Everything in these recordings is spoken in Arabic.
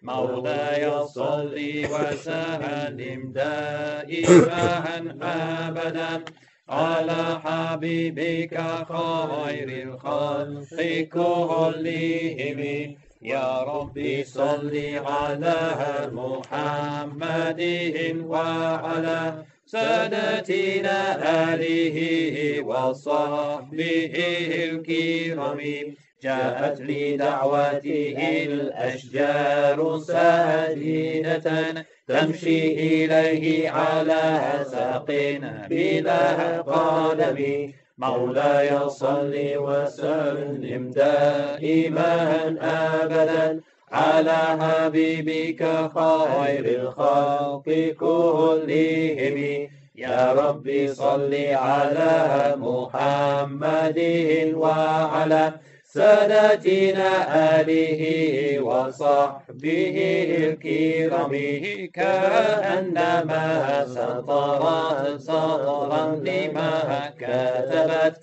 مولاي صل وسلم دائما أبدا على حبيبك خير الخلق كلهم. يا ربي صل على محمد وعلى سادتنا آله وصحبه الكرام. جاءت لدعوته الأشجار ساجدة تمشي إليه على ساق بلا قدم. مولاي صل وسلم دائما أبدا على حبيبك خير الخلق كلهم. يا ربي صل على محمد وعلى سادتنا آله وصحبه الكرام. كأنما سطرا لما كتبت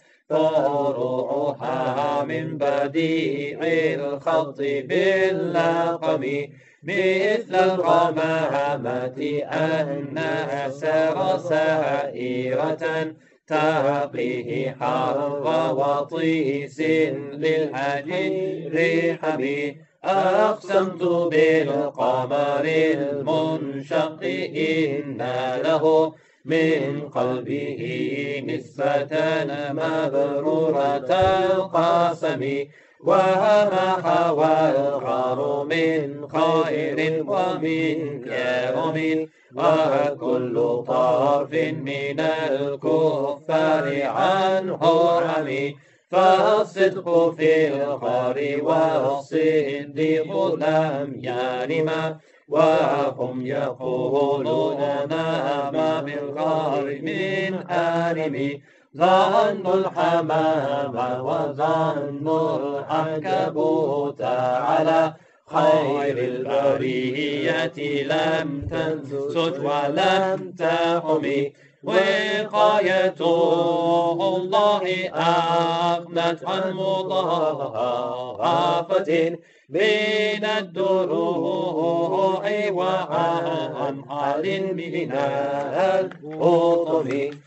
فروعها من بديع الخط باللقم. مثل الغمامة أنها سائرة تقيه حر وطيس للحجر حمي. أقسمت بالقمر المنشق إن له من قلبه نسبة مبرورة القسم. وما حوى الغار من خير ومن كرم وكل طرف من الكفار عنه عمي. فالصدق في الغار والصديق لم يرما وهم يقولون ما بالغار من آرم. ظن الحمام وظن العنكبوت على خير البرية لم تنسج ولم تحمي. وقايته الله أغنت عن مضاعفة بين الدروع وعن حال من الأطم.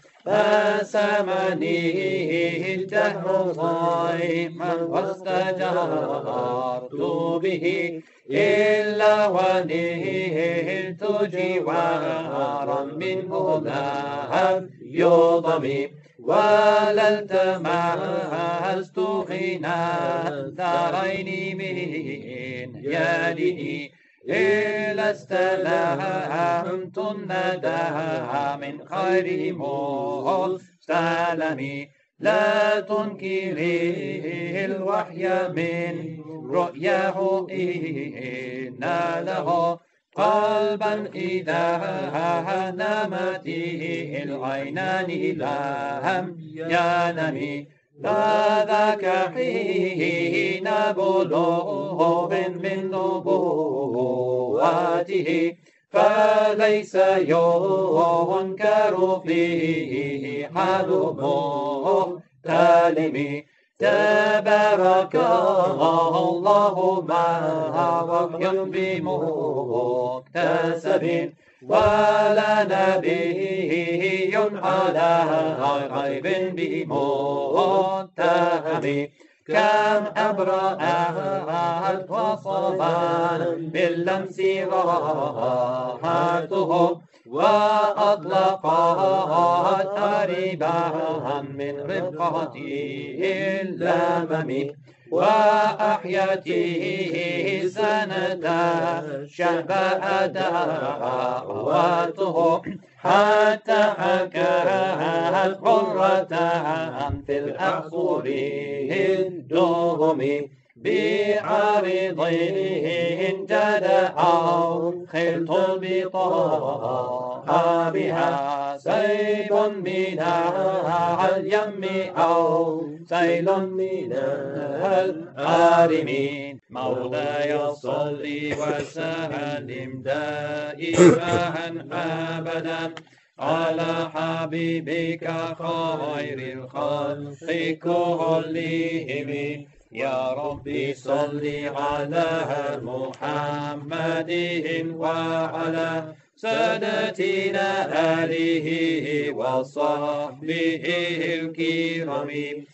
فسمنيه الدهر ضيما واستجارت به إلا ونهلت جوارا منه لم يضم. ولا التمست غنى الدارين من يده إلا استلمت الندى من خير مستلم. لا تنكري الوحي من رؤياه إن له قلبا إذا نامت العينان لم ينم. فذاك حين بلوغ من نبوته فليس ينكر فيه حال مختلم. تبارك الله ما وحي بمكتسب ولا نبي على غيب بمتهم. كم أبرأت وصفان باللمس راحته وأطلقت أريبا من رفقته اللمم. وأحيته سنة شهباء دعوته حتى حكت قرة في الأحصر الدهم. بعارضه جدع خلط بطاها بها سيل من اليم أو سيل من العارمين. مولاي صل وسلم دائما أبدا على حبيبك خير الخلق كلهم. يا ربي صل على محمد وعلى سادتنا آله وصحبه الكرام